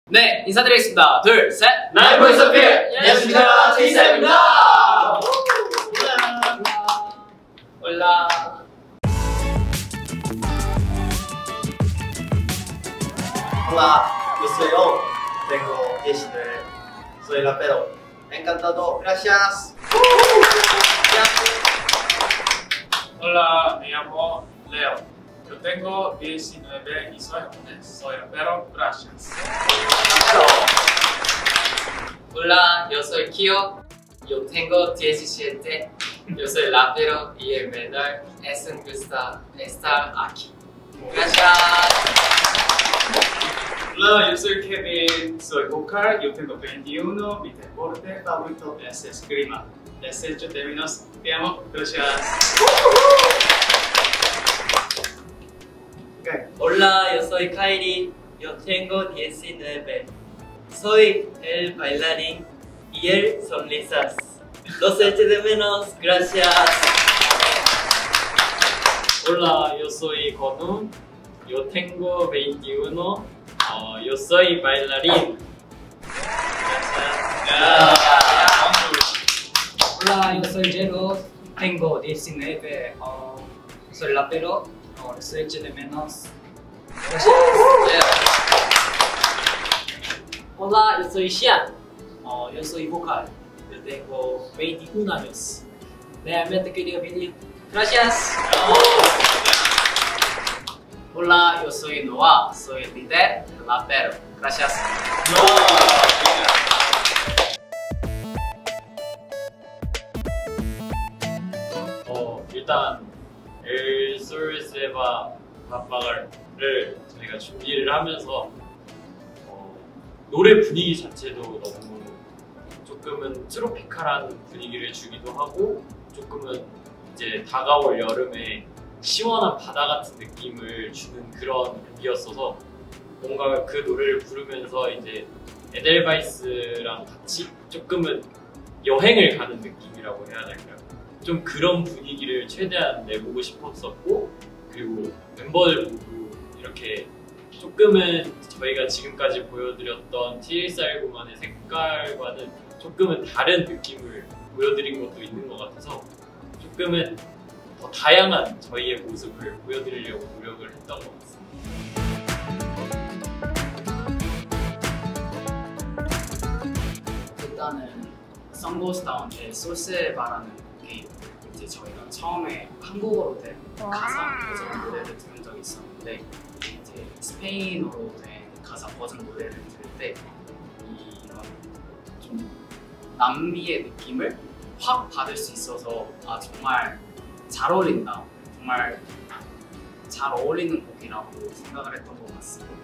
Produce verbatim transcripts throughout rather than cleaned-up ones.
네, 인사드리겠습니다. 둘, 셋! 나인 보이스 오브 필! 안녕하십니까, 제이쌤입니다! 올라. Hola, yo soy O, tengo diecinueve, soy rapero, encantado, gracias. Hola, me llamo Leo, yo tengo diecinueve y soy japonés, soy rapero, gracias. Hola, yo soy Kyo, yo tengo diecisiete, yo soy rapero y el menor es un gusto estar aquí. Gracias. Hola, yo soy Kevin, soy vocal, yo tengo veintiuno, mi deporte favorito es esgrima. Les echo de menos, te amo, gracias. Okay. Hola, yo soy Kairi, yo tengo diecinueve. Soy el bailarín y el sonrisas. Los echo de menos, gracias. Hola, yo soy Gonu, yo tengo veintiuno, uh, yo soy bailarín. Hola, yo soy Diego, tengo diecinueve, uh, soy rapero, uh, les echo de menos. Gracias. Hola, yo soy Xian, uh, yo soy vocal, yo tengo veintiún años. Realmente quería venir. Gracias. Hola, yo soy Noah, soy el líder del rapero. Gracias. 어, 일단 엘솔세바 합방을 저희가 준비를 하면서 어, 노래 분위기 자체도 너무 조금은 트로피칼한 분위기를 주기도 하고 조금은 이제 다가올 여름에 시원한 바다 같은 느낌을 주는 그런 곡이었어서 뭔가 그 노래를 부르면서 이제 에델바이스랑 같이 조금은 여행을 가는 느낌이라고 해야 될까요? 좀 그런 분위기를 최대한 내보고 싶었었고, 그리고 멤버들 모두 이렇게 조금은 저희가 지금까지 보여드렸던 티일사일구만의 색깔과는 조금은 다른 느낌을 보여드린 것도 있는 것 같아서 조금은 더 다양한 저희의 모습을 보여드리려고 노력을 했던 것 같습니다. 일단은 썬고스다운의 솔세바라는 곡이 이제 저희가 처음에 한국어로 된 가사 버전 노래를 들은 적이 있었는데 이제 스페인어로 된 가사 버전 노래를 들을 때 이런 좀 남미의 느낌을 확 받을 수 있어서 아 정말 잘 어울린다, 정말 잘 어울리는 곡이라고 생각을 했던 것 같습니다.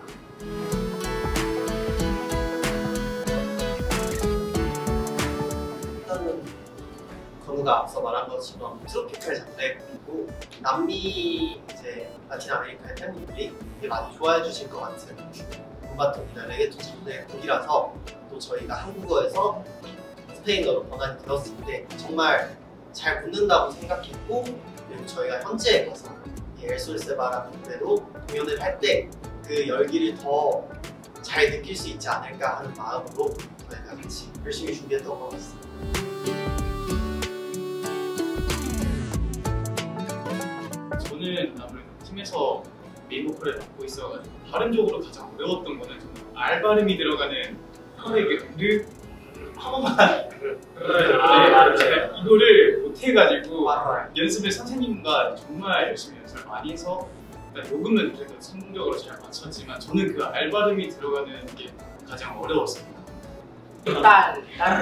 일단은 건우가 앞서 말한 것처럼 트로피칼 장르의 곡이고 남미 이제 라틴 아메리카의 팬분들이 되게 많이 좋아해 주실 것 같은 룸바톤이나 레게톤 장르의 곡이라서 또 저희가 한국어에서 스페인어로 번안이 되었을 때 정말 잘 붙는다고 생각했고, 그리고 저희가 현지에 가서 이 엘솔세바라는 노래로 공연을 할 때 그 열기를 더 잘 느낄 수 있지 않을까 하는 마음으로 저희가 같이 열심히 준비했던 것 같습니다. 저는 아무래도 팀에서 메인 보컬을 맡고 있어가지고 다른 쪽으로 가장 어려웠던 거는 저는 알 발음이 들어가는 혀에게 르 한 번만 네, 제가 이거를 못해가지고 연습을 선생님과 정말 열심히 연습을 많이 해서 녹음은 그래도 성공적으로 잘 맞췄지만 저는 그 알 발음이 들어가는 게 가장 어려웠습니다. 딸,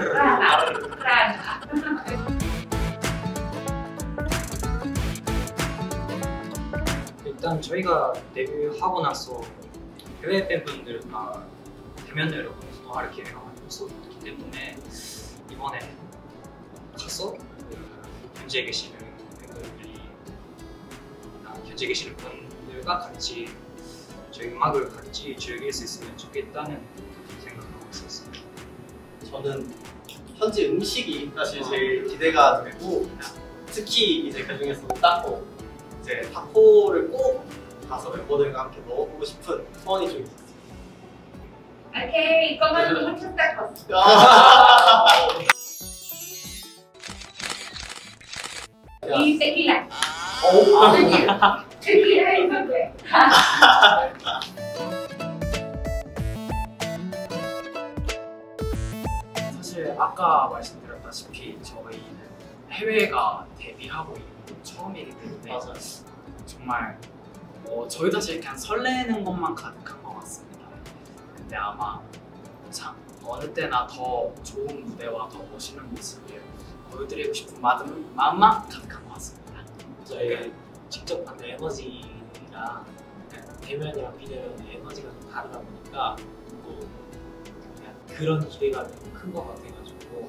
일단 저희가 데뷔하고 나서 해외 팬분들과 대면으로 통화를 기회가 없었기 때문에 이번에 가서 그 현지에 계시는 팬분들이 현지에 계시는 분들과 같이 저희 음악을 같이 즐길 수 있으면 좋겠다는 생각하고 있었습니다. 저는 현지 음식이 사실 제일 기대가 되고, 특히 이제 그 중에서 타코, 이제 타코를 꼭 가서 멤버들과 함께 먹어보고 싶은 소원이 좀 있었어요. Ok, coman muchos tacos. Y tequila. Tequila. Tequila y café. 사실 아까 말씀드렸다시피 저희는 해외가 데뷔하고 있는 처음이기 때문에 맞아요. 정말 어, 저희도 사실 그냥 설레는 것만 가득한 것 같습니다. 근데 아마 참 어느 때나 더 좋은 무대와 더 멋있는 모습을 보여드리고 싶은 마음, 마음만 가득한 것 같습니다. 저희 직접 받는 에너지가 대면이랑 비대면의 에너지가 좀 다르다 보니까 또 그냥 그런 기대감이 큰 것 같아가지고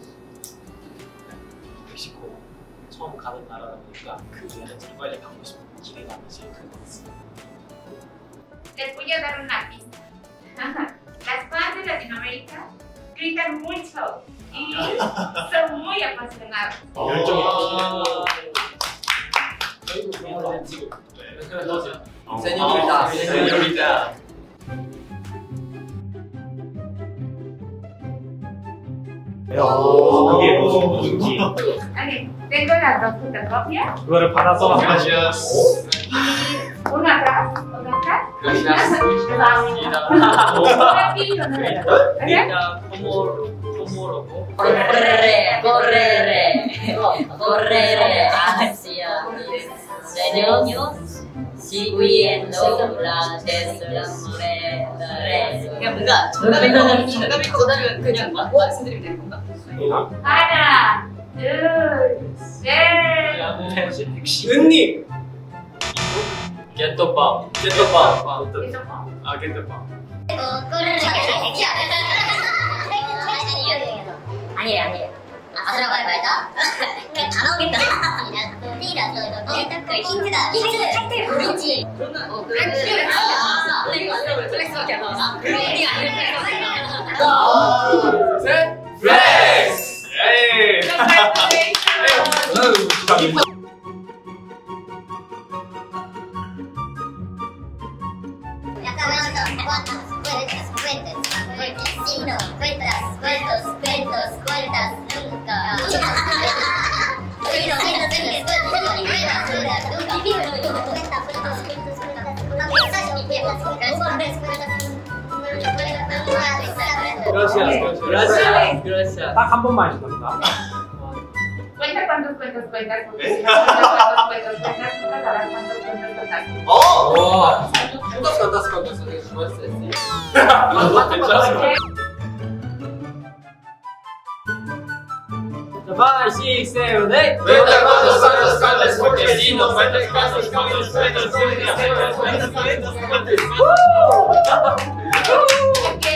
멕시코 처음 가는 나라다 보니까 그 에너지를 빨리 받고 싶은 기대감이 제일 큰 것 같습니다. Les voy a dar una pista. Las fans de Latinoamérica gritan mucho y son muy apasionados. 열정이 저희도 지금 세뇨리타. 세뇨리타. 그게 무슨지. Okay, tengo las dos fotocopias. 그거를 받아서 Gracias. Una atrás, otra atrás. Gracias. Una aquí y una atrás. ¿Ok? 일단 토모로 토모로고 Correre, correre, correre hacia mis sueños, siguiendo las desredes. 그냥 뭔가 정답이 정답일 것 같으면 그냥 막 말씀드리면 되는 건가? Ha나, 둘, 셋. 은님 겟더밤. 겟더밤 ¿Eso no? 아, 겟더밤. 아니에요, 아니에요. 아스라고 말다? 그냥 다 나오겠다. 그 힌트다. 힌트, 타이틀 모르지. 어, 그래. 아, 플렉스, 플렉스밖에 안 나왔어. 그게 아니에요. 하나, 둘, 셋. 플렉스. 에이. 그라시아스 그라시아스 그라시아스 딱 한 번만 해준답니다. Cuenta cuántos cuentos cuentas, porque si no cuentas cuántos cuentos cuentas, nunca sabrás cuántos cuentos cuentas. 어! 와. ¿Cuántos, cuántos, cuántos son esos? five, six, seven, eight. Cuenta cuántos, cuántos, cuántos, porque si no cuentas cuántos, cuántos, cuentos, cuentas, cuentas, cuentas, cuentas. Ok.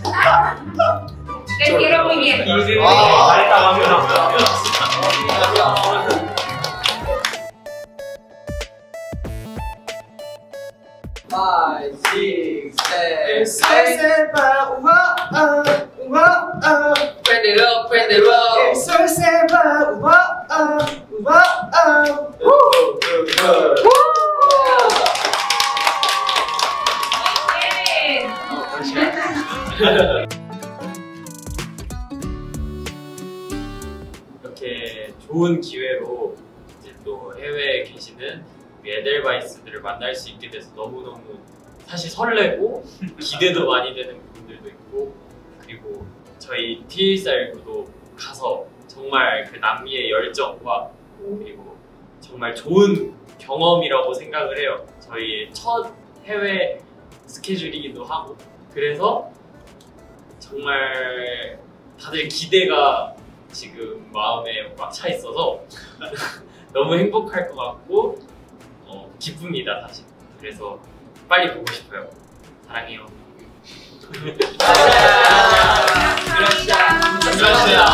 Te quiero muy bien. 잘했다고 합니다. Five, six, seven, Say, eight. say, ba, wa, uh, wa, uh. Prende it up, prende it up. Say, say, ba, wa, uh, wa, uh. Woo! Bien. 이렇게 좋은 기회로 이제 또 해외에 계시는 우리 에델바이스들을 만날 수 있게 돼서 너무너무 사실 설레고 기대도 많이 되는 부분들도 있고, 그리고 저희 티일사일구도 가서 정말 그 남미의 열정과 그리고 정말 좋은 경험이라고 생각을 해요. 저희의 첫 해외 스케줄이기도 하고, 그래서 정말 다들 기대가 지금 마음에 꽉 차 있어서 너무 행복할 것 같고 어, 기쁩니다 사실. 그래서 빨리 보고 싶어요. 사랑해요. Gracias. Gracias.